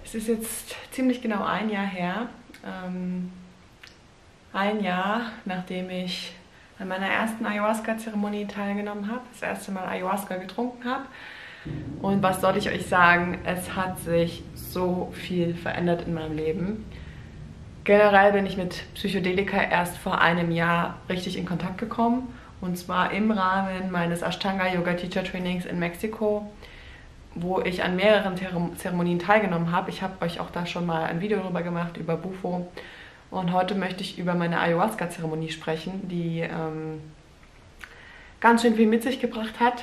Es ist jetzt ziemlich genau ein Jahr her. Ein Jahr, nachdem ich an meiner ersten Ayahuasca-Zeremonie teilgenommen habe, das erste Mal Ayahuasca getrunken habe. Und was soll ich euch sagen, es hat sich so viel verändert in meinem Leben. Generell bin ich mit Psychedelika erst vor einem Jahr richtig in Kontakt gekommen. Und zwar im Rahmen meines Ashtanga Yoga Teacher Trainings in Mexiko, wo ich an mehreren Zeremonien teilgenommen habe. Ich habe euch auch da schon mal ein Video darüber gemacht, über Bufo. Und heute möchte ich über meine Ayahuasca-Zeremonie sprechen, die ganz schön viel mit sich gebracht hat.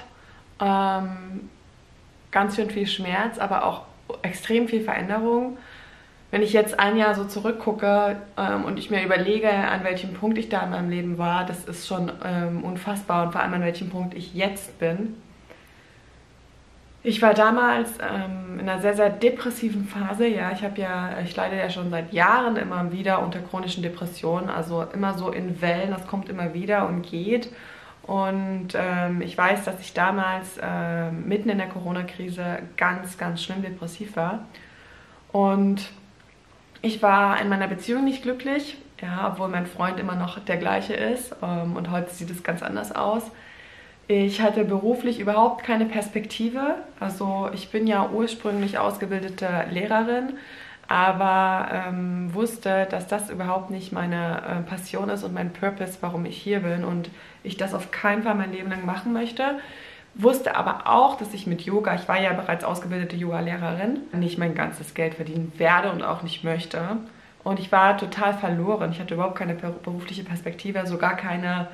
Ganz schön viel Schmerz, aber auch extrem viel Veränderung. Wenn ich jetzt ein Jahr so zurückgucke und ich mir überlege, an welchem Punkt ich da in meinem Leben war, das ist schon unfassbar und vor allem an welchem Punkt ich jetzt bin. Ich war damals in einer sehr, sehr depressiven Phase. Ja, ich leide ja schon seit Jahren immer wieder unter chronischen Depressionen, also immer so in Wellen, das kommt immer wieder und geht. Und ich weiß, dass ich damals mitten in der Corona-Krise ganz, ganz schlimm depressiv war. Und ich war in meiner Beziehung nicht glücklich, ja, obwohl mein Freund immer noch der gleiche ist. Und heute sieht es ganz anders aus. Ich hatte beruflich überhaupt keine Perspektive. Also ich bin ja ursprünglich ausgebildete Lehrerin, aber wusste, dass das überhaupt nicht meine Passion ist und mein Purpose, warum ich hier bin und ich das auf keinen Fall mein Leben lang machen möchte. Wusste aber auch, dass ich mit Yoga, ich war ja bereits ausgebildete Yoga-Lehrerin, nicht mein ganzes Geld verdienen werde und auch nicht möchte. Und ich war total verloren. Ich hatte überhaupt keine berufliche Perspektive, also gar keine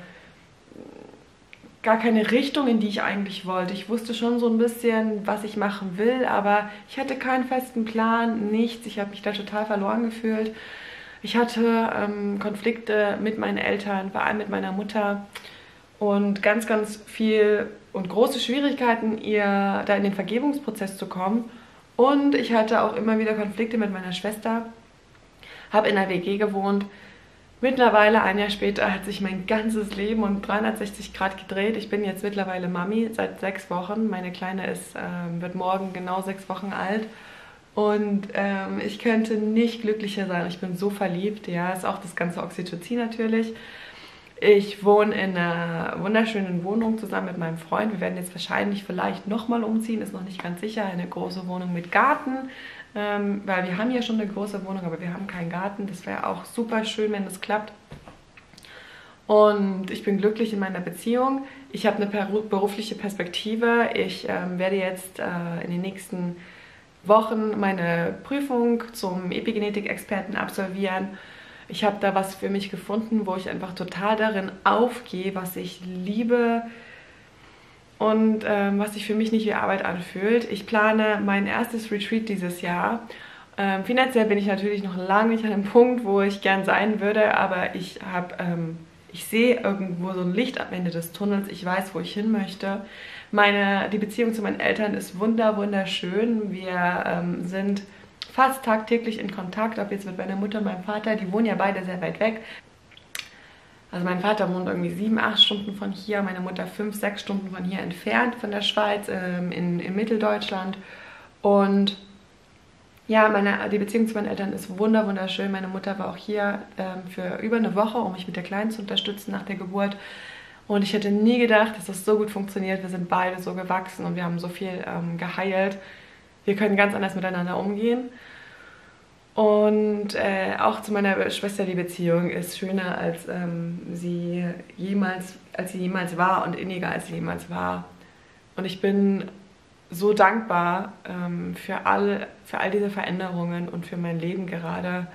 Richtung, in die ich eigentlich wollte. Ich wusste schon so ein bisschen, was ich machen will, aber ich hatte keinen festen Plan, nichts. Ich habe mich da total verloren gefühlt. Ich hatte Konflikte mit meinen Eltern, vor allem mit meiner Mutter und ganz, ganz viel und große Schwierigkeiten, ihr da in den Vergebungsprozess zu kommen. Und ich hatte auch immer wieder Konflikte mit meiner Schwester, habe in einer WG gewohnt. Mittlerweile, ein Jahr später, hat sich mein ganzes Leben um 360 Grad gedreht. Ich bin jetzt mittlerweile Mami seit 6 Wochen. Meine Kleine wird morgen genau 6 Wochen alt. Und ich könnte nicht glücklicher sein. Ich bin so verliebt. Ja, ist auch das ganze Oxytocin natürlich. Ich wohne in einer wunderschönen Wohnung zusammen mit meinem Freund. Wir werden jetzt wahrscheinlich vielleicht nochmal umziehen, ist noch nicht ganz sicher. Eine große Wohnung mit Garten. Weil wir haben ja schon eine große Wohnung, aber wir haben keinen Garten. Das wäre auch super schön, wenn das klappt. Und ich bin glücklich in meiner Beziehung. Ich habe eine berufliche Perspektive. Ich werde jetzt in den nächsten Wochen meine Prüfung zum Epigenetik-Experten absolvieren. Ich habe da was für mich gefunden, wo ich einfach total darin aufgehe, was ich liebe und was sich für mich nicht wie Arbeit anfühlt. Ich plane mein erstes Retreat dieses Jahr. Finanziell bin ich natürlich noch lange nicht an dem Punkt, wo ich gern sein würde, aber ich sehe irgendwo so ein Licht am Ende des Tunnels. Ich weiß, wo ich hin möchte. Die Beziehung zu meinen Eltern ist wunderschön. Wir sind fast tagtäglich in Kontakt, ob jetzt mit meiner Mutter und meinem Vater. Die wohnen ja beide sehr weit weg. Also mein Vater wohnt irgendwie 7, 8 Stunden von hier, meine Mutter 5, 6 Stunden von hier entfernt, von der Schweiz, in Mitteldeutschland. Und ja, die Beziehung zu meinen Eltern ist wunderschön. Meine Mutter war auch hier für über eine Woche, um mich mit der Kleinen zu unterstützen nach der Geburt. Und ich hätte nie gedacht, dass das so gut funktioniert. Wir sind beide so gewachsen und wir haben so viel geheilt. Wir können ganz anders miteinander umgehen. Und auch zu meiner Schwester, die Beziehung ist schöner, als sie jemals war und inniger, als sie jemals war. Und ich bin so dankbar für all diese Veränderungen und für mein Leben gerade.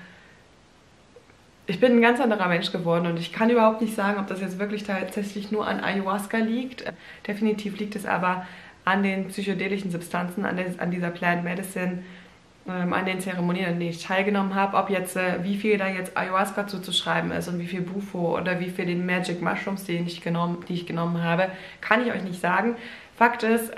Ich bin ein ganz anderer Mensch geworden und ich kann überhaupt nicht sagen, ob das jetzt wirklich tatsächlich nur an Ayahuasca liegt. Definitiv liegt es aber an den psychedelischen Substanzen, an dieser Plant Medicine, an den Zeremonien, an denen ich teilgenommen habe. Ob jetzt, wie viel da jetzt Ayahuasca zuzuschreiben ist und wie viel Bufo oder wie viel den Magic Mushrooms, die ich genommen habe, kann ich euch nicht sagen. Fakt ist,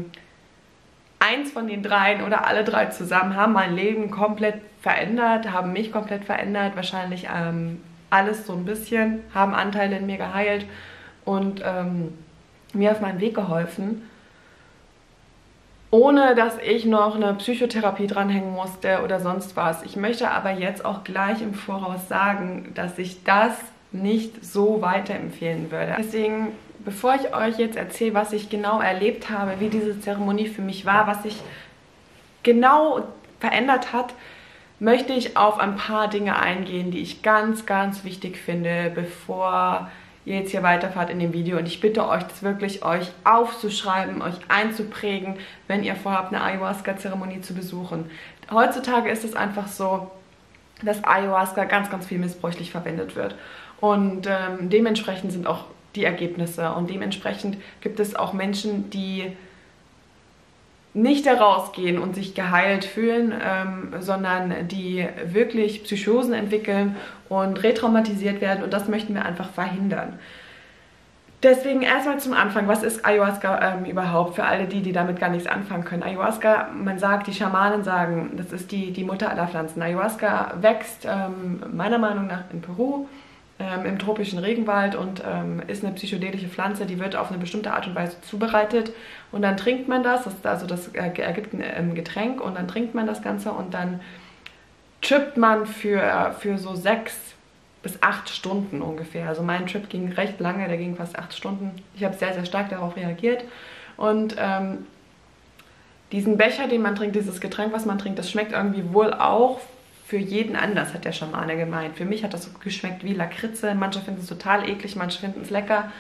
eins von den dreien oder alle drei zusammen haben mein Leben komplett verändert, haben mich komplett verändert, wahrscheinlich alles so ein bisschen, haben Anteile in mir geheilt und mir auf meinen Weg geholfen. ohne dass ich noch eine Psychotherapie dranhängen musste oder sonst was. Ich möchte aber jetzt auch gleich im Voraus sagen, dass ich das nicht so weiterempfehlen würde. Deswegen, bevor ich euch jetzt erzähle, was ich genau erlebt habe, wie diese Zeremonie für mich war, was sich genau verändert hat, möchte ich auf ein paar Dinge eingehen, die ich ganz, ganz wichtig finde, bevor ihr jetzt hier weiterfahrt in dem Video. Und ich bitte euch, das wirklich euch aufzuschreiben, euch einzuprägen, wenn ihr vorhabt, eine Ayahuasca-Zeremonie zu besuchen. Heutzutage ist es einfach so, dass Ayahuasca ganz, ganz viel missbräuchlich verwendet wird. Und dementsprechend sind auch die Ergebnisse. Und dementsprechend gibt es auch Menschen, die nicht herausgehen und sich geheilt fühlen, sondern die wirklich Psychosen entwickeln und retraumatisiert werden, und das möchten wir einfach verhindern. Deswegen erstmal zum Anfang, was ist Ayahuasca überhaupt für alle die damit gar nichts anfangen können? Ayahuasca, man sagt, die Schamanen sagen, das ist die Mutter aller Pflanzen. Ayahuasca wächst meiner Meinung nach in Peru, im tropischen Regenwald, und ist eine psychedelische Pflanze, die wird auf eine bestimmte Art und Weise zubereitet, und dann trinkt man das ergibt ein Getränk, und dann trinkt man das Ganze, und dann trippt man für so 6 bis 8 Stunden ungefähr. Also mein Trip ging recht lange, der ging fast 8 Stunden. Ich habe sehr, sehr stark darauf reagiert, und diesen Becher, den man trinkt, dieses Getränk, was man trinkt, das schmeckt irgendwie wohl auch für jeden anders, hat der Schamane gemeint. Für mich hat das so geschmeckt wie Lakritze. Manche finden es total eklig, manche finden es lecker.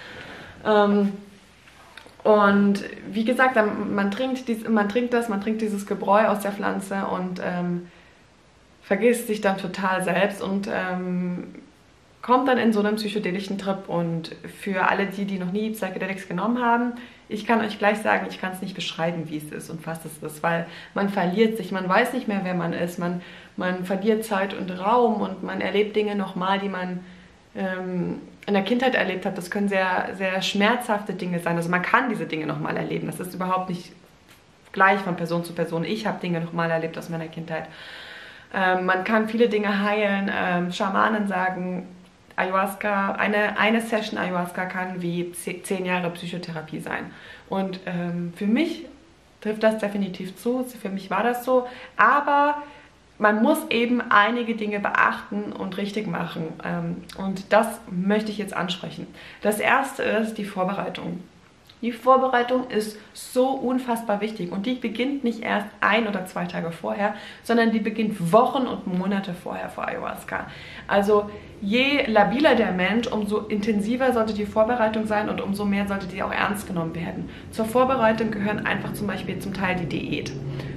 Und wie gesagt, man trinkt dieses Gebräu aus der Pflanze und vergisst sich dann total selbst und kommt dann in so einen psychedelischen Trip. Und für alle die noch nie Psychedelics genommen haben, ich kann euch gleich sagen, ich kann es nicht beschreiben, wie es ist und was es ist, weil man verliert sich, man weiß nicht mehr, wer man ist, man verliert Zeit und Raum, und man erlebt Dinge nochmal, die man in der Kindheit erlebt hat. Das können sehr, sehr schmerzhafte Dinge sein. Also man kann diese Dinge nochmal erleben. Das ist überhaupt nicht gleich von Person zu Person. Ich habe Dinge nochmal erlebt aus meiner Kindheit. Man kann viele Dinge heilen. Schamanen sagen, Ayahuasca, eine Session Ayahuasca kann wie 10 Jahre Psychotherapie sein. Und für mich trifft das definitiv zu. Für mich war das so. Aber man muss eben einige Dinge beachten und richtig machen. Und das möchte ich jetzt ansprechen. Das erste ist die Vorbereitung. Die Vorbereitung ist so unfassbar wichtig, und die beginnt nicht erst 1 oder 2 Tage vorher, sondern die beginnt Wochen und Monate vorher vor Ayahuasca. Also je labiler der Mensch, umso intensiver sollte die Vorbereitung sein, und umso mehr sollte die auch ernst genommen werden. Zur Vorbereitung gehören einfach zum Beispiel zum Teil die Diät.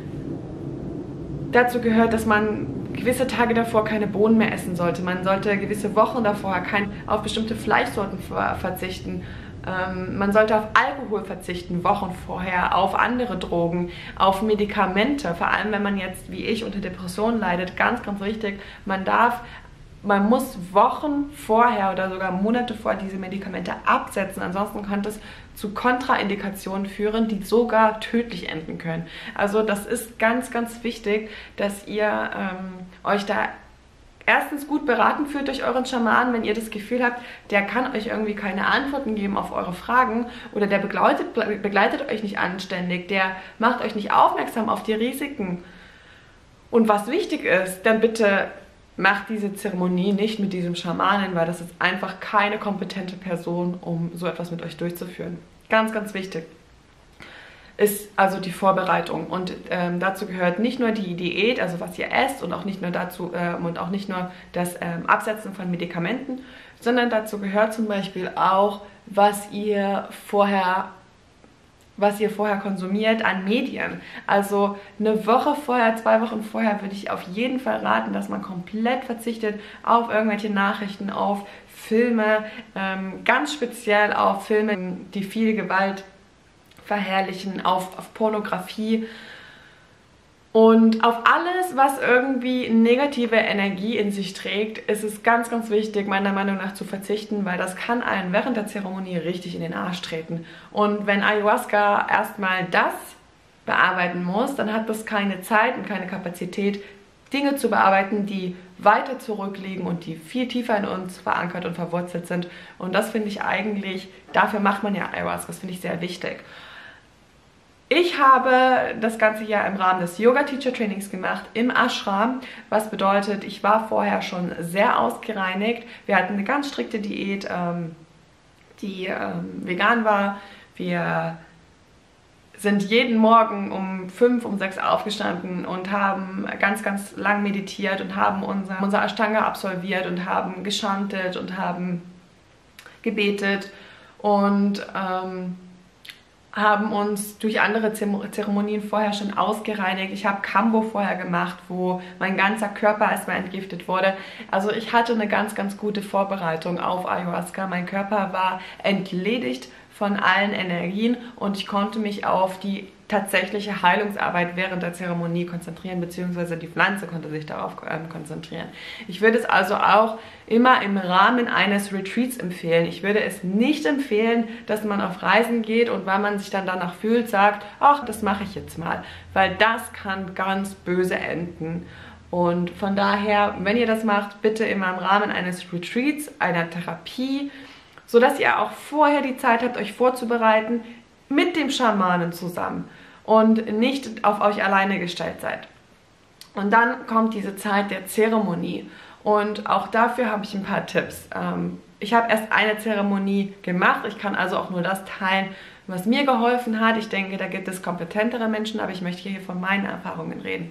Dazu gehört, dass man gewisse Tage davor keine Bohnen mehr essen sollte. Man sollte gewisse Wochen davor auf bestimmte Fleischsorten verzichten. Man sollte auf Alkohol verzichten, Wochen vorher, auf andere Drogen, auf Medikamente. Vor allem, wenn man jetzt, wie ich, unter Depressionen leidet, ganz, ganz wichtig, man muss Wochen vorher oder sogar Monate vorher diese Medikamente absetzen. Ansonsten kann das zu Kontraindikationen führen, die sogar tödlich enden können. Also das ist ganz, ganz wichtig, dass ihr euch da erstens gut beraten fühlt durch euren Schamanen, wenn ihr das Gefühl habt, der kann euch irgendwie keine Antworten geben auf eure Fragen, oder der begleitet euch nicht anständig, der macht euch nicht aufmerksam auf die Risiken. Und was wichtig ist, dann bitte macht diese Zeremonie nicht mit diesem Schamanen, weil das ist einfach keine kompetente Person, um so etwas mit euch durchzuführen. Ganz, ganz wichtig ist also die Vorbereitung, und dazu gehört nicht nur die Diät, also was ihr esst, und auch nicht nur das Absetzen von Medikamenten, sondern dazu gehört zum Beispiel auch, was ihr vorher konsumiert an Medien. Also eine Woche vorher, 2 Wochen vorher würde ich auf jeden Fall raten, dass man komplett verzichtet auf irgendwelche Nachrichten, auf Filme, ganz speziell auf Filme, die viel Gewalt verherrlichen, auf Pornografie und auf alles, was irgendwie negative Energie in sich trägt. Ist es ganz, ganz wichtig, meiner Meinung nach zu verzichten, weil das kann einen während der Zeremonie richtig in den Arsch treten. Und wenn Ayahuasca erstmal das bearbeiten muss, dann hat das keine Zeit und keine Kapazität, Dinge zu bearbeiten, die weiter zurückliegen und die viel tiefer in uns verankert und verwurzelt sind. Und das finde ich eigentlich, dafür macht man ja Ayahuasca, das finde ich sehr wichtig. Ich habe das ganze Jahr im Rahmen des Yoga-Teacher-Trainings gemacht im Ashram, was bedeutet, ich war vorher schon sehr ausgereinigt. Wir hatten eine ganz strikte Diät, die vegan war. Wir sind jeden Morgen um 5, um 6 aufgestanden und haben ganz, ganz lang meditiert und haben unser Ashtanga absolviert und haben geschantet und haben gebetet und haben uns durch andere Zeremonien vorher schon ausgereinigt. Ich habe Kambo vorher gemacht, wo mein ganzer Körper erstmal entgiftet wurde. Also ich hatte eine ganz, ganz gute Vorbereitung auf Ayahuasca. Mein Körper war entledigt von allen Energien und ich konnte mich auf die tatsächliche Heilungsarbeit während der Zeremonie konzentrieren, beziehungsweise die Pflanze konnte sich darauf konzentrieren. Ich würde es also auch immer im Rahmen eines Retreats empfehlen. Ich würde es nicht empfehlen, dass man auf Reisen geht und weil man sich dann danach fühlt, sagt, ach, das mache ich jetzt mal, weil das kann ganz böse enden. Und von daher, wenn ihr das macht, bitte immer im Rahmen eines Retreats, einer Therapie, sodass ihr auch vorher die Zeit habt, euch vorzubereiten, mit dem Schamanen zusammen und nicht auf euch alleine gestellt seid. Und dann kommt diese Zeit der Zeremonie und auch dafür habe ich ein paar Tipps. Ich habe erst eine Zeremonie gemacht, ich kann also auch nur das teilen, was mir geholfen hat. Ich denke, da gibt es kompetentere Menschen, aber ich möchte hier von meinen Erfahrungen reden.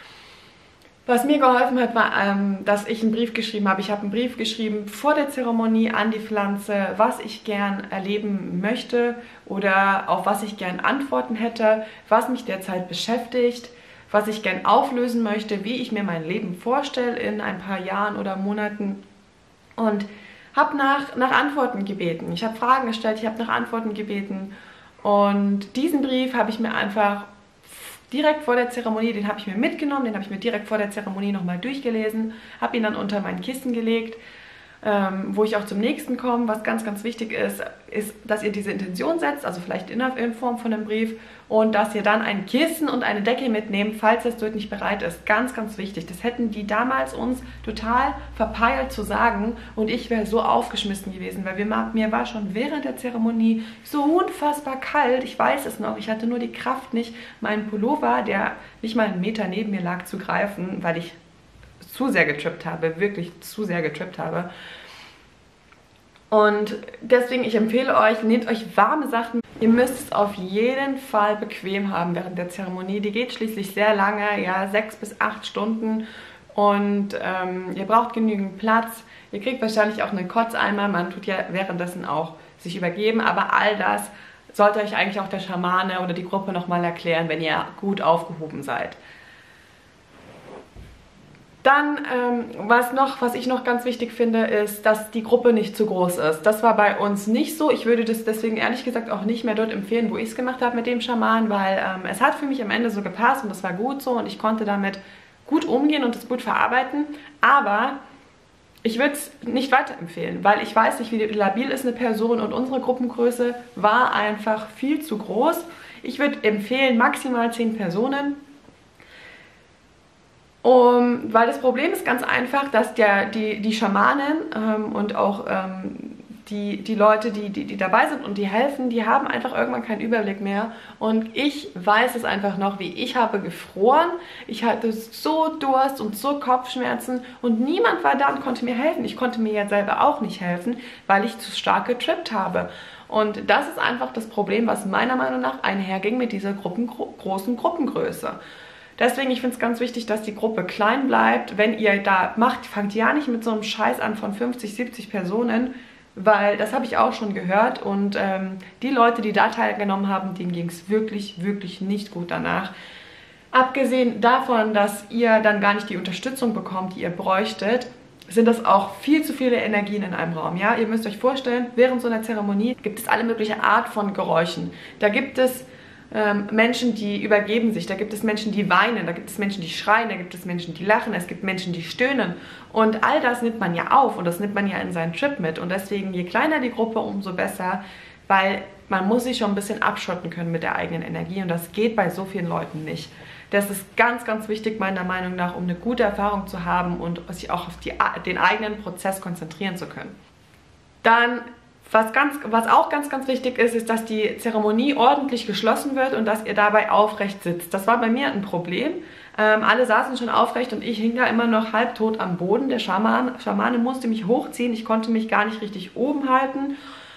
Was mir geholfen hat, war, dass ich einen Brief geschrieben habe. Ich habe einen Brief geschrieben vor der Zeremonie an die Pflanze, was ich gern erleben möchte oder auf was ich gern Antworten hätte, was mich derzeit beschäftigt, was ich gern auflösen möchte, wie ich mir mein Leben vorstelle in ein paar Jahren oder Monaten und habe nach Antworten gebeten. Ich habe Fragen gestellt, ich habe nach Antworten gebeten und diesen Brief habe ich mir einfach direkt vor der Zeremonie, den habe ich mir mitgenommen, den habe ich mir direkt vor der Zeremonie nochmal durchgelesen, habe ihn dann unter mein Kissen gelegt, wo ich auch zum nächsten komme. Was ganz, ganz wichtig ist, dass ihr diese Intention setzt, also vielleicht in Form von einem Brief und dass ihr dann ein Kissen und eine Decke mitnehmt, falls das dort nicht bereit ist. Ganz, ganz wichtig. Das hätten die damals uns total verpeilt zu sagen und ich wäre so aufgeschmissen gewesen, weil mir war schon während der Zeremonie so unfassbar kalt. Ich weiß es noch, ich hatte nur die Kraft nicht, meinen Pullover, der nicht mal einen Meter neben mir lag, zu greifen, weil ich zu sehr getrippt habe, wirklich zu sehr getrippt habe. Und deswegen, ich empfehle euch, nehmt euch warme Sachen. Ihr müsst es auf jeden Fall bequem haben während der Zeremonie. Die geht schließlich sehr lange, ja, 6 bis 8 Stunden. Und ihr braucht genügend Platz. Ihr kriegt wahrscheinlich auch einen Kotzeimer. Man tut ja währenddessen auch sich übergeben. Aber all das sollte euch eigentlich auch der Schamane oder die Gruppe nochmal erklären, wenn ihr gut aufgehoben seid. Dann, was ich noch ganz wichtig finde, ist, dass die Gruppe nicht zu groß ist. Das war bei uns nicht so. Ich würde das deswegen ehrlich gesagt auch nicht mehr dort empfehlen, wo ich es gemacht habe mit dem Schaman, weil es hat für mich am Ende so gepasst und das war gut so und ich konnte damit gut umgehen und es gut verarbeiten. Aber ich würde es nicht weiterempfehlen, weil ich weiß nicht, wie labil ist eine Person und unsere Gruppengröße war einfach viel zu groß. Ich würde empfehlen, maximal 10 Personen. Weil das Problem ist ganz einfach, dass die Schamanen und auch die Leute, die dabei sind und die helfen, die haben einfach irgendwann keinen Überblick mehr. Und ich weiß es einfach noch, wie ich habe gefroren. Ich hatte so Durst und so Kopfschmerzen und niemand war da und konnte mir helfen. Ich konnte mir ja selber auch nicht helfen, weil ich zu stark getrippt habe. Und das ist einfach das Problem, was meiner Meinung nach einherging mit dieser großen Gruppengröße. Deswegen, ich finde es ganz wichtig, dass die Gruppe klein bleibt. Wenn ihr da macht, fangt ja nicht mit so einem Scheiß an von 50, 70 Personen, weil das habe ich auch schon gehört. Und die Leute, die da teilgenommen haben, denen ging es wirklich, wirklich nicht gut danach. Abgesehen davon, dass ihr dann gar nicht die Unterstützung bekommt, die ihr bräuchtet, sind das auch viel zu viele Energien in einem Raum. Ja? Ihr müsst euch vorstellen, während so einer Zeremonie gibt es alle möglichen Art von Geräuschen. Da gibt es Menschen, die übergeben sich, da gibt es Menschen, die weinen, da gibt es Menschen, die schreien, da gibt es Menschen, die lachen, es gibt Menschen, die stöhnen und all das nimmt man ja auf und das nimmt man ja in seinen Trip mit und deswegen, je kleiner die Gruppe, umso besser, weil man muss sich schon ein bisschen abschotten können mit der eigenen Energie und das geht bei so vielen Leuten nicht. Das ist ganz, ganz wichtig meiner Meinung nach, um eine gute Erfahrung zu haben und sich auch auf den eigenen Prozess konzentrieren zu können. Dann Was auch ganz, ganz wichtig ist, ist, dass die Zeremonie ordentlich geschlossen wird und dass ihr dabei aufrecht sitzt. Das war bei mir ein Problem. Alle saßen schon aufrecht und ich hing da immer noch halbtot am Boden. Der Schamane musste mich hochziehen. Ich konnte mich gar nicht richtig oben halten.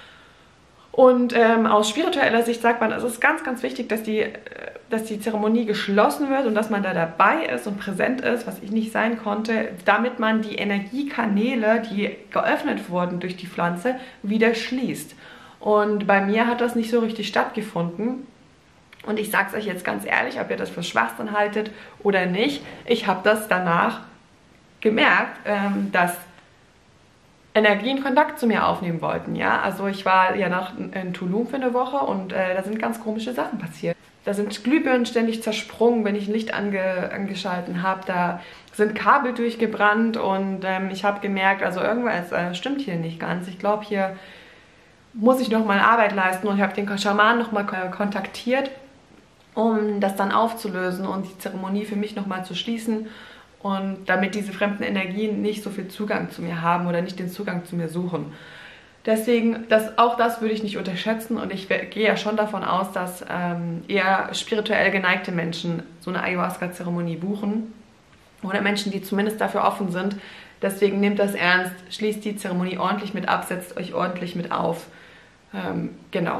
Und aus spiritueller Sicht sagt man, es ist ganz, ganz wichtig, dass die Zeremonie geschlossen wird und dass man da dabei ist und präsent ist, was ich nicht sein konnte, damit man die Energiekanäle, die geöffnet wurden durch die Pflanze, wieder schließt. Und bei mir hat das nicht so richtig stattgefunden. Und ich sage es euch jetzt ganz ehrlich, ob ihr das für Schwachsinn haltet oder nicht, ich habe das danach gemerkt, dass Energien Kontakt zu mir aufnehmen wollten, ja. Also ich war ja in Tulum für eine Woche und da sind ganz komische Sachen passiert. Da sind Glühbirnen ständig zersprungen, wenn ich ein Licht angeschalten habe. Da sind Kabel durchgebrannt und ich habe gemerkt, also irgendwas stimmt hier nicht ganz. Ich glaube, hier muss ich noch mal Arbeit leisten und ich habe den Schaman noch mal kontaktiert, um das dann aufzulösen und die Zeremonie für mich noch mal zu schließen. Und damit diese fremden Energien nicht so viel Zugang zu mir haben oder nicht den Zugang zu mir suchen. Deswegen, auch das würde ich nicht unterschätzen und ich gehe ja schon davon aus, dass eher spirituell geneigte Menschen so eine Ayahuasca-Zeremonie buchen oder Menschen, die zumindest dafür offen sind. Deswegen nehmt das ernst, schließt die Zeremonie ordentlich mit ab, setzt euch ordentlich mit auf. Genau.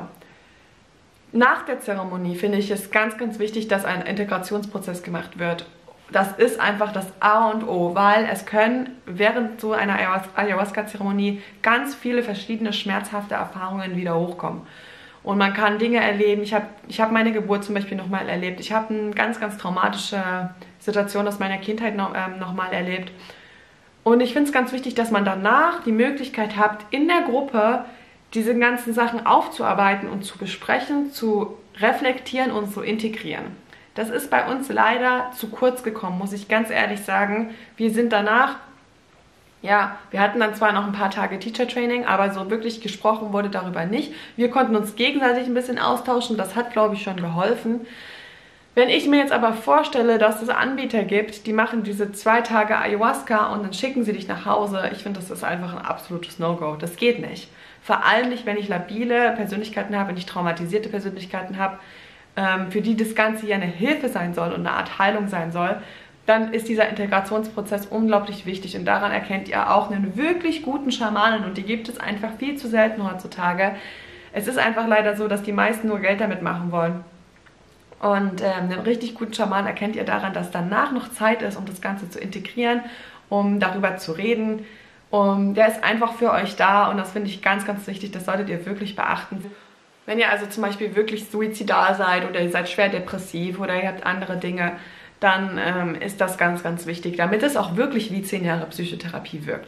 Nach der Zeremonie finde ich es ganz, ganz wichtig, dass ein Integrationsprozess gemacht wird. Das ist einfach das A und O, weil es können während so einer Ayahuasca-Zeremonie ganz viele verschiedene schmerzhafte Erfahrungen wieder hochkommen. Und man kann Dinge erleben. Ich hab meine Geburt zum Beispiel nochmal erlebt. Ich habe eine ganz, ganz traumatische Situation aus meiner Kindheit nochmal erlebt. Und ich finde es ganz wichtig, dass man danach die Möglichkeit hat, in der Gruppe diese ganzen Sachen aufzuarbeiten und zu besprechen, zu reflektieren und zu integrieren. Das ist bei uns leider zu kurz gekommen, muss ich ganz ehrlich sagen. Wir sind danach, ja, wir hatten dann zwar noch ein paar Tage Teacher Training, aber so wirklich gesprochen wurde darüber nicht. Wir konnten uns gegenseitig ein bisschen austauschen, das hat, glaube ich, schon geholfen. Wenn ich mir jetzt aber vorstelle, dass es Anbieter gibt, die machen diese 2 Tage Ayahuasca und dann schicken sie dich nach Hause, ich finde, das ist einfach ein absolutes No-Go. Das geht nicht. Vor allem nicht, wenn ich labile Persönlichkeiten habe, wenn ich traumatisierte Persönlichkeiten habe, für die das Ganze ja eine Hilfe sein soll und eine Art Heilung sein soll, dann ist dieser Integrationsprozess unglaublich wichtig und daran erkennt ihr auch einen wirklich guten Schamanen und die gibt es einfach viel zu selten heutzutage. Es ist einfach leider so, dass die meisten nur Geld damit machen wollen. Und einen richtig guten Schamanen erkennt ihr daran, dass danach noch Zeit ist, um das Ganze zu integrieren, um darüber zu reden. Der ist einfach für euch da und das finde ich ganz, ganz wichtig, das solltet ihr wirklich beachten. Wenn ihr also zum Beispiel wirklich suizidal seid oder ihr seid schwer depressiv oder ihr habt andere Dinge, dann ist das ganz, ganz wichtig, damit es auch wirklich wie 10 Jahre Psychotherapie wirkt.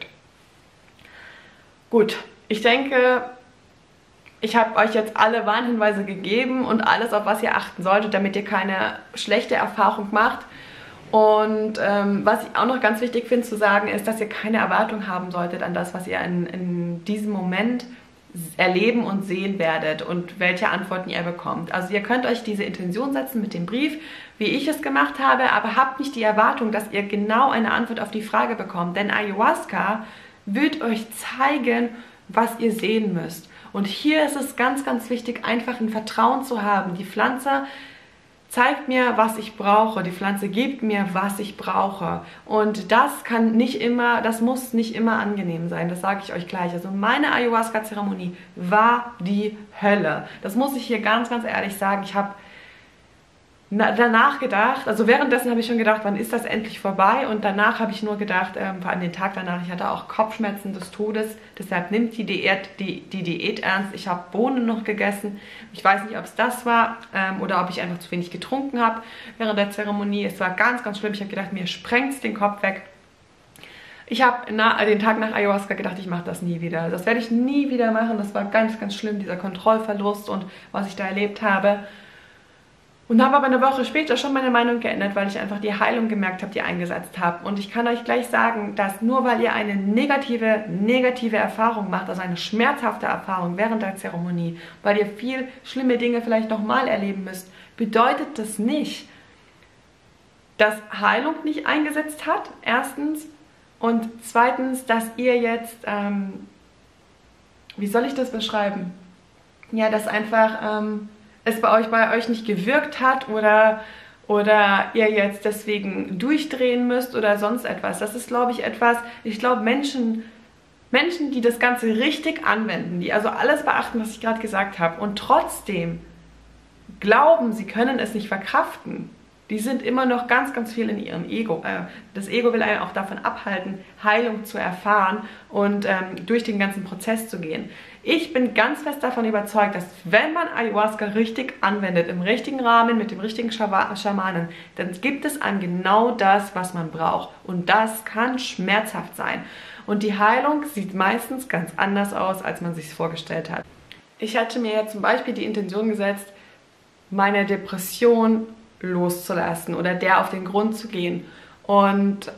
Gut, ich denke, ich habe euch jetzt alle Warnhinweise gegeben und alles, auf was ihr achten solltet, damit ihr keine schlechte Erfahrung macht. Und was ich auch noch ganz wichtig finde zu sagen, ist, dass ihr keine Erwartung haben solltet an das, was ihr in diesem Moment erleben und sehen werdet und welche Antworten ihr bekommt. Also ihr könnt euch diese Intention setzen mit dem Brief, wie ich es gemacht habe, aber habt nicht die Erwartung, dass ihr genau eine Antwort auf die Frage bekommt. Denn Ayahuasca wird euch zeigen, was ihr sehen müsst. Und hier ist es ganz, ganz wichtig, einfach ein Vertrauen zu haben. Die Pflanze zeigt mir, was ich brauche. Die Pflanze gibt mir, was ich brauche. Und das muss nicht immer angenehm sein. Das sage ich euch gleich. Also meine Ayahuasca-Zeremonie war die Hölle. Das muss ich hier ganz, ganz ehrlich sagen. Ich habe danach gedacht, also währenddessen habe ich schon gedacht, wann ist das endlich vorbei? Und danach habe ich nur gedacht, vor allem den Tag danach, ich hatte auch Kopfschmerzen des Todes. Deshalb nimmt die Diät ernst. Ich habe Bohnen noch gegessen. Ich weiß nicht, ob es das war oder ob ich einfach zu wenig getrunken habe während der Zeremonie. Es war ganz, ganz schlimm. Ich habe gedacht, mir sprengt es den Kopf weg. Ich habe den Tag nach Ayahuasca gedacht, ich mache das nie wieder. Das werde ich nie wieder machen. Das war ganz, ganz schlimm, dieser Kontrollverlust und was ich da erlebt habe. Und habe aber eine Woche später schon meine Meinung geändert, weil ich einfach die Heilung gemerkt habe, die eingesetzt habe. Und ich kann euch gleich sagen, dass nur weil ihr eine negative Erfahrung macht, also eine schmerzhafte Erfahrung während der Zeremonie, weil ihr viel schlimme Dinge vielleicht nochmal erleben müsst, bedeutet das nicht, dass Heilung nicht eingesetzt hat, erstens. Und zweitens, dass ihr jetzt wie soll ich das beschreiben? Ja, dass einfach es bei euch nicht gewirkt hat oder ihr jetzt deswegen durchdrehen müsst oder sonst etwas. Das ist, glaube ich, etwas, ich glaube, Menschen, die das Ganze richtig anwenden, die also alles beachten, was ich gerade gesagt habe und trotzdem glauben, sie können es nicht verkraften, die sind immer noch ganz, ganz viel in ihrem Ego. Das Ego will einen auch davon abhalten, Heilung zu erfahren und durch den ganzen Prozess zu gehen. Ich bin ganz fest davon überzeugt, dass wenn man Ayahuasca richtig anwendet, im richtigen Rahmen, mit dem richtigen Schamanen, dann gibt es einem genau das, was man braucht. Und das kann schmerzhaft sein. Und die Heilung sieht meistens ganz anders aus, als man sich es vorgestellt hat. Ich hatte mir zum Beispiel die Intention gesetzt, meine Depression loszulassen oder der auf den Grund zu gehen. Und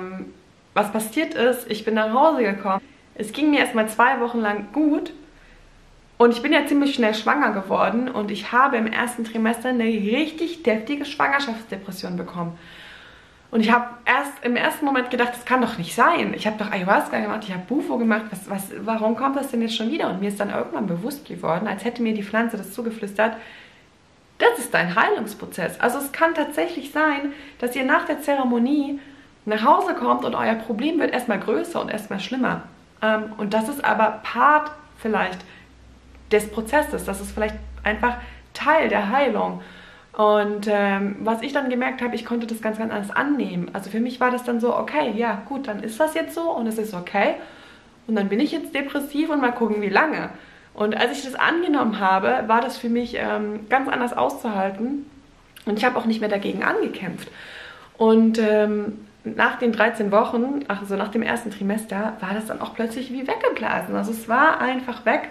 was passiert ist, ich bin nach Hause gekommen. Es ging mir erstmal 2 Wochen lang gut und ich bin ja ziemlich schnell schwanger geworden und ich habe im ersten Trimester eine richtig deftige Schwangerschaftsdepression bekommen. Und ich habe erst im ersten Moment gedacht, das kann doch nicht sein. Ich habe doch Ayahuasca gemacht, ich habe Bufo gemacht, warum kommt das denn jetzt schon wieder? Und mir ist dann irgendwann bewusst geworden, als hätte mir die Pflanze das zugeflüstert, das ist dein Heilungsprozess. Also es kann tatsächlich sein, dass ihr nach der Zeremonie nach Hause kommt und euer Problem wird erstmal größer und erstmal schlimmer. Und das ist aber Part vielleicht des Prozesses. Das ist vielleicht einfach Teil der Heilung. Und was ich dann gemerkt habe, ich konnte das ganz, ganz anders annehmen. Also für mich war das dann so, okay, ja gut, dann ist das jetzt so und es ist okay. Und dann bin ich jetzt depressiv und mal gucken, wie lange. Und als ich das angenommen habe, war das für mich ganz anders auszuhalten. Und ich habe auch nicht mehr dagegen angekämpft. Und nach den 13 Wochen, also nach dem ersten Trimester, war das dann auch plötzlich wie weggeblasen. Also es war einfach weg.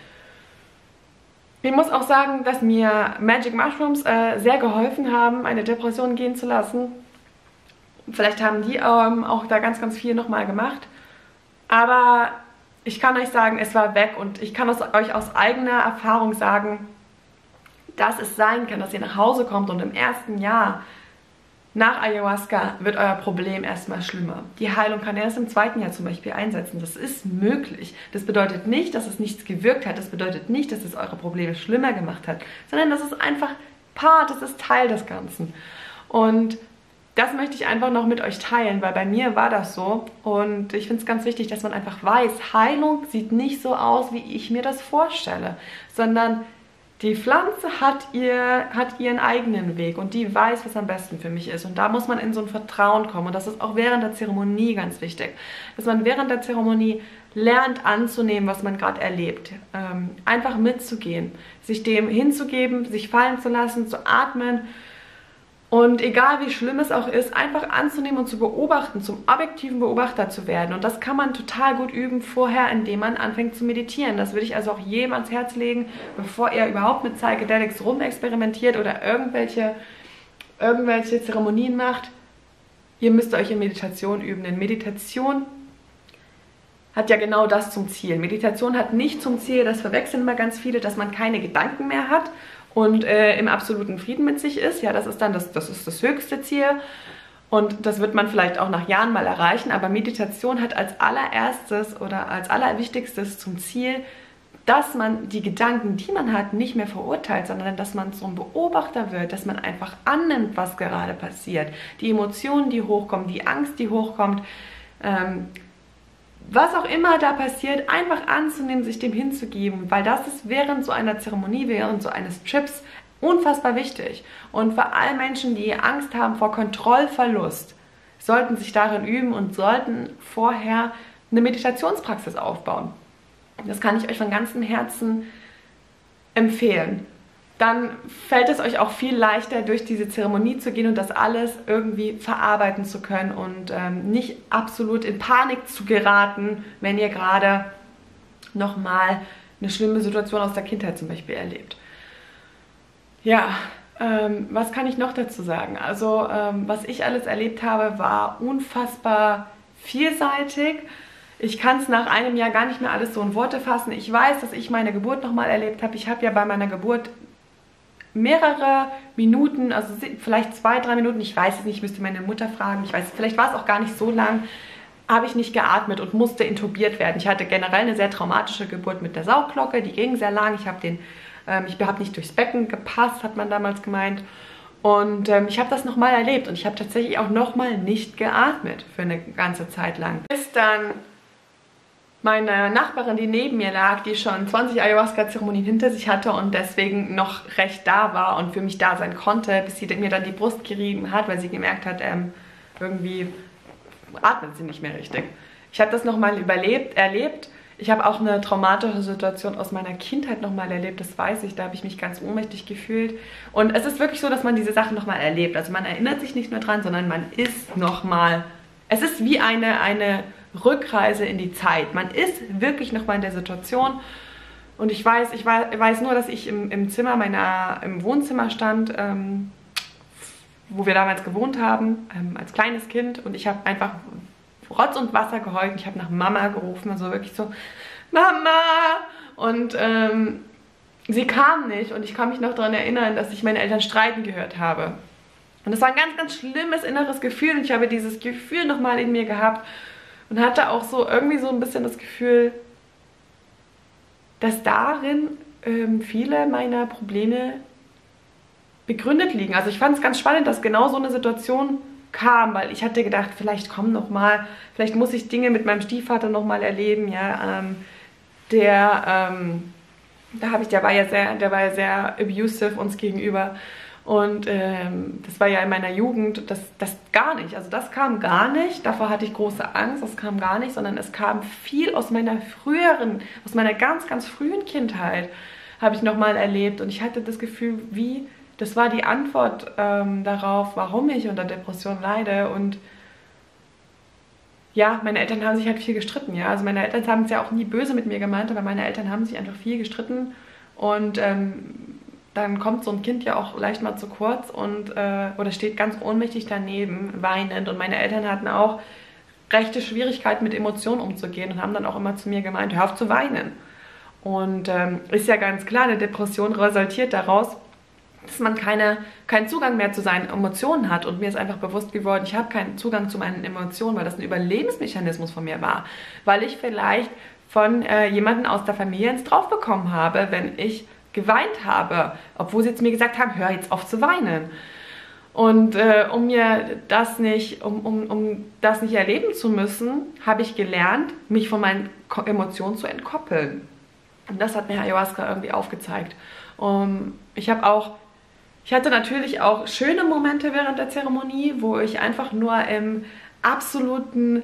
Ich muss auch sagen, dass mir Magic Mushrooms sehr geholfen haben, eine Depression gehen zu lassen. Vielleicht haben die auch da ganz, ganz viel nochmal gemacht. Aber ich kann euch sagen, es war weg und ich kann euch aus eigener Erfahrung sagen, dass es sein kann, dass ihr nach Hause kommt und im ersten Jahr nach Ayahuasca wird euer Problem erstmal schlimmer. Die Heilung kann erst im 2. Jahr zum Beispiel einsetzen. Das ist möglich. Das bedeutet nicht, dass es nichts gewirkt hat. Das bedeutet nicht, dass es eure Probleme schlimmer gemacht hat, sondern das ist einfach Part, das ist Teil des Ganzen. Und das möchte ich einfach noch mit euch teilen, weil bei mir war das so. Und ich finde es ganz wichtig, dass man einfach weiß, Heilung sieht nicht so aus, wie ich mir das vorstelle, sondern die Pflanze hat ihren eigenen Weg und die weiß, was am besten für mich ist. Und da muss man in so ein Vertrauen kommen. Und das ist auch während der Zeremonie ganz wichtig. Dass man während der Zeremonie lernt anzunehmen, was man gerade erlebt. Einfach mitzugehen, sich dem hinzugeben, sich fallen zu lassen, zu atmen. Und egal wie schlimm es auch ist, einfach anzunehmen und zu beobachten, zum objektiven Beobachter zu werden. Und das kann man total gut üben vorher, indem man anfängt zu meditieren. Das würde ich also auch jedem ans Herz legen, bevor ihr überhaupt mit Psychedelics rumexperimentiert oder irgendwelche Zeremonien macht. Ihr müsst euch in Meditation üben, denn Meditation hat ja genau das zum Ziel. Meditation hat nicht zum Ziel, das verwechseln immer ganz viele, dass man keine Gedanken mehr hat und im absoluten Frieden mit sich ist. Ja, das ist dann das höchste Ziel und das wird man vielleicht auch nach Jahren mal erreichen, aber Meditation hat als allererstes oder als allerwichtigstes zum Ziel, dass man die Gedanken, die man hat, nicht mehr verurteilt, sondern dass man so ein Beobachter wird, dass man einfach annimmt, was gerade passiert. Die Emotionen, die hochkommen, die Angst, die hochkommt, was auch immer da passiert, einfach anzunehmen, sich dem hinzugeben, weil das ist während so einer Zeremonie, während so eines Trips unfassbar wichtig. Und für alle Menschen, die Angst haben vor Kontrollverlust, sollten sich darin üben und sollten vorher eine Meditationspraxis aufbauen. Das kann ich euch von ganzem Herzen empfehlen. Dann fällt es euch auch viel leichter, durch diese Zeremonie zu gehen und das alles irgendwie verarbeiten zu können und nicht absolut in Panik zu geraten, wenn ihr gerade nochmal eine schlimme Situation aus der Kindheit zum Beispiel erlebt. Ja, was kann ich noch dazu sagen? Also, was ich alles erlebt habe, war unfassbar vielseitig. Ich kann es nach einem Jahr gar nicht mehr alles so in Worte fassen. Ich weiß, dass ich meine Geburt nochmal erlebt habe. Ich habe ja bei meiner Geburt mehrere Minuten, also vielleicht 2, 3 Minuten, ich weiß es nicht, ich müsste meine Mutter fragen, ich weiß, vielleicht war es auch gar nicht so lang, habe ich nicht geatmet und musste intubiert werden. Ich hatte generell eine sehr traumatische Geburt mit der Sauglocke, die ging sehr lang. Ich habe nicht durchs Becken gepasst, hat man damals gemeint. Und ich habe das nochmal erlebt und ich habe tatsächlich auch nochmal nicht geatmet für eine ganze Zeit lang. Bis dann meine Nachbarin, die neben mir lag, die schon 20 Ayahuasca-Zeremonien hinter sich hatte und deswegen noch recht da war und für mich da sein konnte, bis sie mir dann die Brust gerieben hat, weil sie gemerkt hat, irgendwie atmet sie nicht mehr richtig. Ich habe das nochmal erlebt. Ich habe auch eine traumatische Situation aus meiner Kindheit nochmal erlebt, das weiß ich, da habe ich mich ganz ohnmächtig gefühlt. Und es ist wirklich so, dass man diese Sachen nochmal erlebt. Also man erinnert sich nicht nur dran, sondern man ist nochmal, es ist wie eine Rückreise in die Zeit. Man ist wirklich nochmal in der Situation. Und ich weiß nur, dass ich im Wohnzimmer stand, wo wir damals gewohnt haben, als kleines Kind. Und ich habe einfach Rotz und Wasser geheult. Ich habe nach Mama gerufen, also wirklich so, Mama! Und sie kam nicht. Und ich kann mich noch daran erinnern, dass ich meine Eltern streiten gehört habe. Und das war ein ganz, ganz schlimmes inneres Gefühl. Und ich habe dieses Gefühl nochmal in mir gehabt. Und hatte auch so irgendwie so ein bisschen das Gefühl, dass darin viele meiner Probleme begründet liegen. Also ich fand es ganz spannend, dass genau so eine Situation kam, weil ich hatte gedacht, vielleicht muss ich Dinge mit meinem Stiefvater nochmal erleben, ja, der war ja sehr abusive uns gegenüber. Und das war ja in meiner Jugend, das gar nicht, also das kam gar nicht, davor hatte ich große Angst, das kam gar nicht, sondern es kam viel aus meiner ganz, ganz frühen Kindheit, habe ich nochmal erlebt und ich hatte das Gefühl, das war die Antwort darauf, warum ich unter Depression leide und ja, meine Eltern haben sich halt viel gestritten, ja, also meine Eltern haben es ja auch nie böse mit mir gemeint, aber meine Eltern haben sich einfach viel gestritten und dann kommt so ein Kind ja auch leicht mal zu kurz oder steht ganz ohnmächtig daneben, weinend. Und meine Eltern hatten auch rechte Schwierigkeiten mit Emotionen umzugehen und haben dann auch immer zu mir gemeint, hör auf zu weinen. Und ist ja ganz klar, eine Depression resultiert daraus, dass man keinen Zugang mehr zu seinen Emotionen hat. Und mir ist einfach bewusst geworden, ich habe keinen Zugang zu meinen Emotionen, weil das ein Überlebensmechanismus von mir war. Weil ich vielleicht von jemandem aus der Familie ins Drauf bekommen habe, wenn ich geweint habe, obwohl sie jetzt mir gesagt haben, hör jetzt auf zu weinen. Und um das nicht erleben zu müssen, habe ich gelernt, mich von meinen Emotionen zu entkoppeln. Und das hat mir Ayahuasca irgendwie aufgezeigt. Ich hatte natürlich auch schöne Momente während der Zeremonie, wo ich einfach nur im absoluten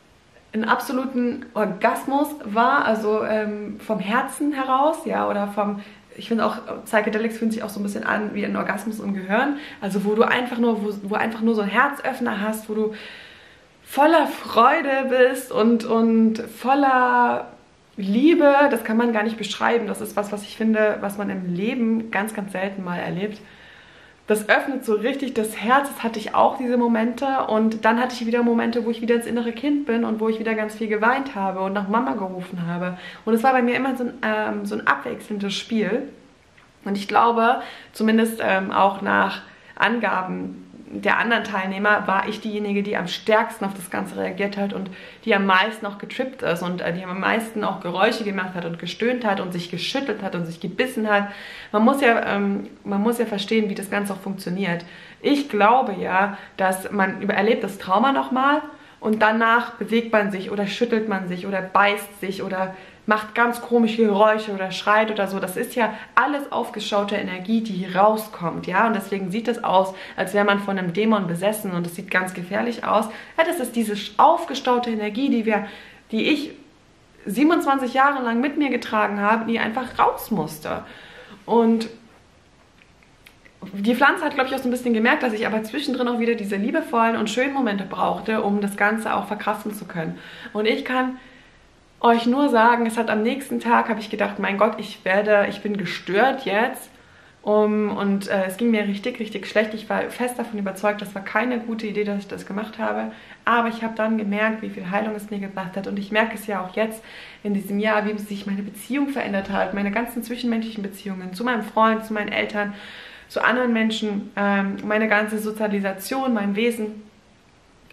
Orgasmus war, also vom Herzen heraus, ja, oder ich finde auch, Psychedelics fühlen sich auch so ein bisschen an wie ein Orgasmus im Gehirn. Also wo einfach nur so ein Herzöffner hast, wo du voller Freude bist und voller Liebe. Das kann man gar nicht beschreiben. Das ist was ich finde, was man im Leben ganz, ganz selten mal erlebt. Das öffnet so richtig das Herz, das hatte ich auch, diese Momente. Und dann hatte ich wieder Momente, wo ich wieder ins innere Kind bin und wo ich wieder ganz viel geweint habe und nach Mama gerufen habe. Und es war bei mir immer so ein abwechselndes Spiel. Und ich glaube, zumindest auch nach Angaben der anderen Teilnehmer, war ich diejenige, die am stärksten auf das Ganze reagiert hat und die am meisten auch getrippt ist und die am meisten auch Geräusche gemacht hat und gestöhnt hat und sich geschüttelt hat und sich gebissen hat. Man muss ja verstehen, wie das Ganze auch funktioniert. Ich glaube ja, dass man erlebt das Trauma nochmal und danach bewegt man sich oder schüttelt man sich oder beißt sich oder macht ganz komische Geräusche oder schreit oder so. Das ist ja alles aufgestaute Energie, die hier rauskommt, ja. Und deswegen sieht es aus, als wäre man von einem Dämon besessen und es sieht ganz gefährlich aus. Ja, das ist diese aufgestaute Energie, die ich 27 Jahre lang mit mir getragen habe, die einfach raus musste. Und die Pflanze hat, glaube ich, auch so ein bisschen gemerkt, dass ich aber zwischendrin auch wieder diese liebevollen und schönen Momente brauchte, um das Ganze auch verkraften zu können. Und ich kann euch nur sagen, es hat am nächsten Tag, habe ich gedacht, mein Gott, ich bin gestört jetzt. Es ging mir richtig, richtig schlecht. Ich war fest davon überzeugt, das war keine gute Idee, dass ich das gemacht habe. Aber ich habe dann gemerkt, wie viel Heilung es mir gebracht hat. Und ich merke es ja auch jetzt in diesem Jahr, wie sich meine Beziehung verändert hat. Meine ganzen zwischenmenschlichen Beziehungen zu meinem Freund, zu meinen Eltern, zu anderen Menschen, meine ganze Sozialisation, mein Wesen.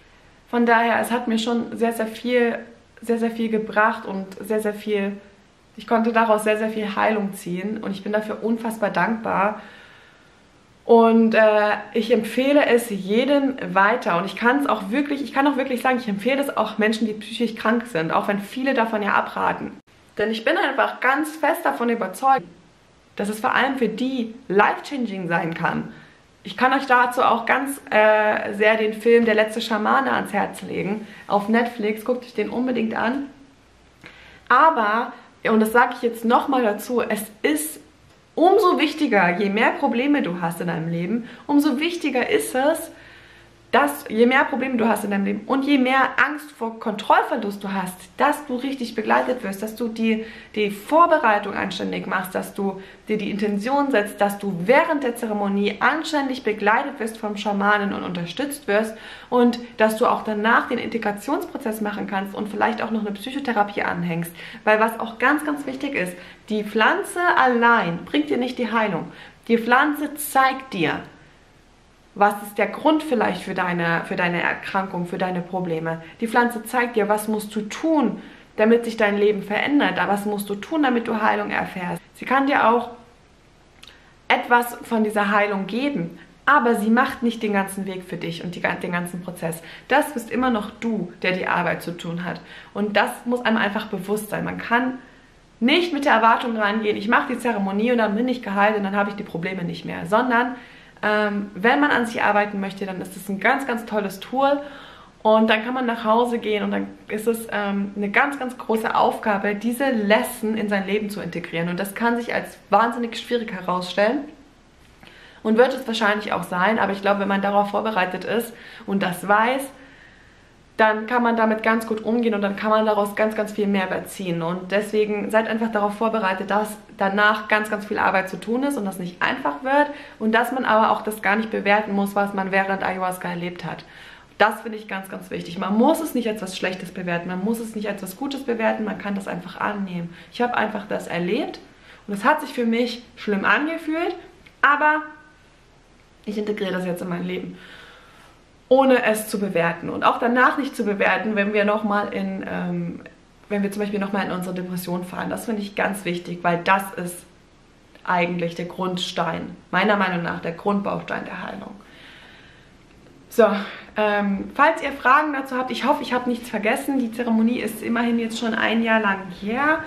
Von daher, es hat mir schon sehr, sehr viel gebracht und sehr, sehr viel, ich konnte daraus sehr, sehr viel Heilung ziehen und ich bin dafür unfassbar dankbar. Und ich empfehle es jedem weiter und ich kann auch wirklich sagen, ich empfehle es auch Menschen, die psychisch krank sind, auch wenn viele davon ja abraten. Denn ich bin einfach ganz fest davon überzeugt, dass es vor allem für die life-changing sein kann. Ich kann euch dazu auch ganz sehr den Film Der letzte Schamane ans Herz legen. Auf Netflix, guckt euch den unbedingt an. Aber, und das sage ich jetzt nochmal dazu, es ist umso wichtiger, je mehr Probleme du hast in deinem Leben, umso wichtiger ist es, je mehr Probleme du hast in deinem Leben und je mehr Angst vor Kontrollverlust du hast, dass du richtig begleitet wirst, dass du die Vorbereitung anständig machst, dass du dir die Intention setzt, dass du während der Zeremonie anständig begleitet wirst vom Schamanen und unterstützt wirst und dass du auch danach den Integrationsprozess machen kannst und vielleicht auch noch eine Psychotherapie anhängst. Weil was auch ganz, ganz wichtig ist, die Pflanze allein bringt dir nicht die Heilung. Die Pflanze zeigt dir, was ist der Grund vielleicht für deine Erkrankung, für deine Probleme. Die Pflanze zeigt dir, was musst du tun, damit sich dein Leben verändert. Was musst du tun, damit du Heilung erfährst. Sie kann dir auch etwas von dieser Heilung geben, aber sie macht nicht den ganzen Weg für dich und den ganzen Prozess. Das bist immer noch du, der die Arbeit zu tun hat. Und das muss einem einfach bewusst sein. Man kann nicht mit der Erwartung rangehen, ich mache die Zeremonie und dann bin ich geheilt und dann habe ich die Probleme nicht mehr, sondern wenn man an sich arbeiten möchte, dann ist es ein ganz, ganz tolles Tool und dann kann man nach Hause gehen und dann ist es eine ganz, ganz große Aufgabe, diese Lesson in sein Leben zu integrieren und das kann sich als wahnsinnig schwierig herausstellen und wird es wahrscheinlich auch sein, aber ich glaube, wenn man darauf vorbereitet ist und das weiß, dann kann man damit ganz gut umgehen und dann kann man daraus ganz, ganz viel Mehrwert ziehen. Und deswegen seid einfach darauf vorbereitet, dass danach ganz, ganz viel Arbeit zu tun ist und das nicht einfach wird und dass man aber auch das gar nicht bewerten muss, was man während Ayahuasca erlebt hat. Das finde ich ganz, ganz wichtig. Man muss es nicht als was Schlechtes bewerten, man muss es nicht als was Gutes bewerten, man kann das einfach annehmen. Ich habe einfach das erlebt und es hat sich für mich schlimm angefühlt, aber ich integriere das jetzt in mein Leben, ohne es zu bewerten und auch danach nicht zu bewerten, wenn wir zum Beispiel nochmal in unsere Depression fallen. Das finde ich ganz wichtig, weil das ist eigentlich der Grundstein, meiner Meinung nach der Grundbaustein der Heilung. So, falls ihr Fragen dazu habt, ich hoffe, ich habe nichts vergessen. Die Zeremonie ist immerhin jetzt schon ein Jahr lang her.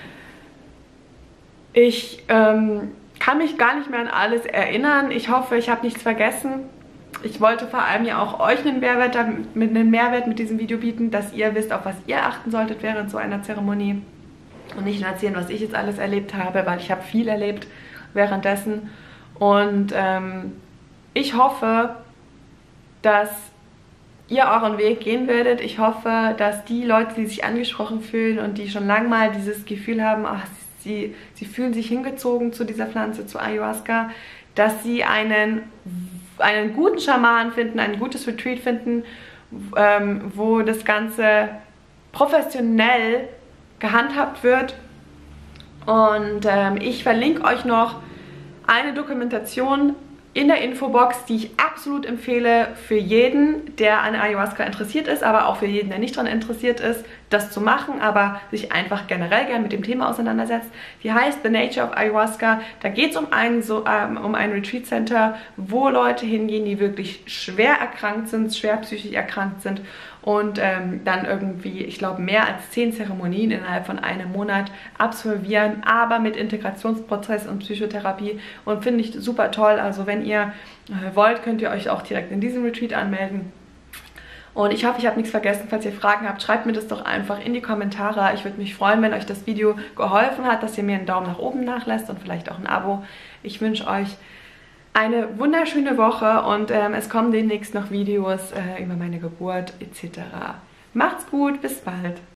Ich kann mich gar nicht mehr an alles erinnern. Ich hoffe, ich habe nichts vergessen. Ich wollte vor allem ja auch euch einen Mehrwert mit diesem Video bieten, dass ihr wisst, auf was ihr achten solltet während so einer Zeremonie. Und nicht nur erzählen, was ich jetzt alles erlebt habe, weil ich habe viel erlebt währenddessen. Und ich hoffe, dass ihr euren Weg gehen werdet. Ich hoffe, dass die Leute, die sich angesprochen fühlen und die schon lange mal dieses Gefühl haben, ach, sie fühlen sich hingezogen zu dieser Pflanze, zu Ayahuasca, dass sie einen guten Schaman finden, ein gutes Retreat finden, wo das Ganze professionell gehandhabt wird. Und ich verlinke euch noch eine Dokumentation in der Infobox, die ich absolut empfehle für jeden, der an Ayahuasca interessiert ist, aber auch für jeden, der nicht daran interessiert ist, das zu machen, aber sich einfach generell gerne mit dem Thema auseinandersetzt. Die heißt The Nature of Ayahuasca. Da geht es um ein Retreat Center, wo Leute hingehen, die wirklich schwer erkrankt sind, schwer psychisch erkrankt sind und dann irgendwie, ich glaube, mehr als 10 Zeremonien innerhalb von einem Monat absolvieren, aber mit Integrationsprozess und Psychotherapie, und finde ich super toll. Also wenn ihr wollt, könnt ihr euch auch direkt in diesem Retreat anmelden. Und ich hoffe, ich habe nichts vergessen. Falls ihr Fragen habt, schreibt mir das doch einfach in die Kommentare. Ich würde mich freuen, wenn euch das Video geholfen hat, dass ihr mir einen Daumen nach oben nachlasst und vielleicht auch ein Abo. Ich wünsche euch eine wunderschöne Woche und es kommen demnächst noch Videos über meine Geburt etc. Macht's gut, bis bald!